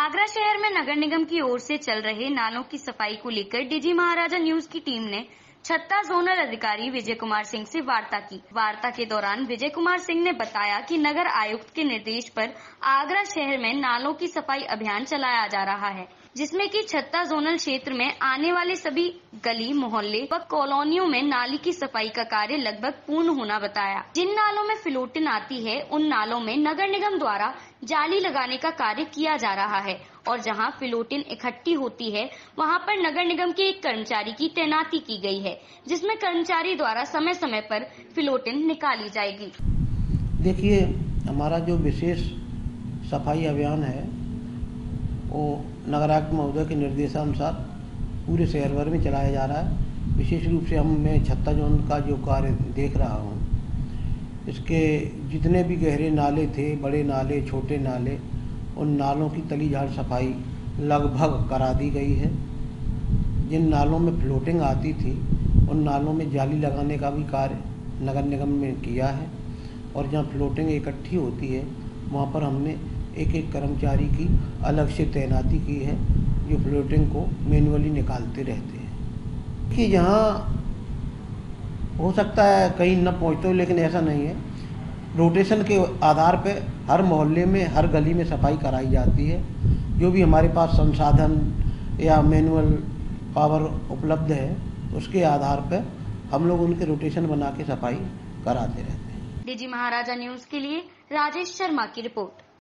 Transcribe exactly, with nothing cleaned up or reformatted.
आगरा शहर में नगर निगम की ओर से चल रहे नालों की सफाई को लेकर डीजी महाराजा न्यूज की टीम ने छत्ता जोनल अधिकारी विजय कुमार सिंह से वार्ता की। वार्ता के दौरान विजय कुमार सिंह ने बताया कि नगर आयुक्त के निर्देश पर आगरा शहर में नालों की सफाई अभियान चलाया जा रहा है, जिसमें कि छत्ता जोनल क्षेत्र में आने वाले सभी गली मोहल्ले व कॉलोनियों में नाली की सफाई का कार्य लगभग पूर्ण होना बताया। जिन नालों में फ्लोटिन आती है उन नालों में नगर निगम द्वारा जाली लगाने का कार्य किया जा रहा है और जहां फ्लोटिन इकट्ठी होती है वहां पर नगर निगम के एक कर्मचारी की तैनाती की गई है, जिसमें कर्मचारी द्वारा समय समय पर फ्लोटिन निकाली जाएगी। देखिए, हमारा जो विशेष सफाई अभियान है वो नगरायुक्त महोदय के निर्देशानुसार पूरे शहर भर में चलाया जा रहा है। विशेष रूप से हम मैं छत्ता जोन का जो कार्य देख रहा हूँ, इसके जितने भी गहरे नाले थे, बड़े नाले, छोटे नाले, उन नालों की तली झाड़ सफाई लगभग करा दी गई है। जिन नालों में फ्लोटिंग आती थी उन नालों में जाली लगाने का भी कार्य नगर निगम में किया है और जहाँ फ्लोटिंग इकट्ठी होती है वहाँ पर हमने एक एक कर्मचारी की अलग से तैनाती की है जो फ्लोटिंग को मैन्युअली निकालते रहते हैं कि यहाँ हो सकता है कहीं न पहुँचते हो, लेकिन ऐसा नहीं है। रोटेशन के आधार पे हर मोहल्ले में, हर गली में सफाई कराई जाती है। जो भी हमारे पास संसाधन या मैनुअल पावर उपलब्ध है उसके आधार पे हम लोग उनके रोटेशन बना के सफाई कराते रहते हैं। डीजी महाराजा न्यूज के लिए राजेश शर्मा की रिपोर्ट।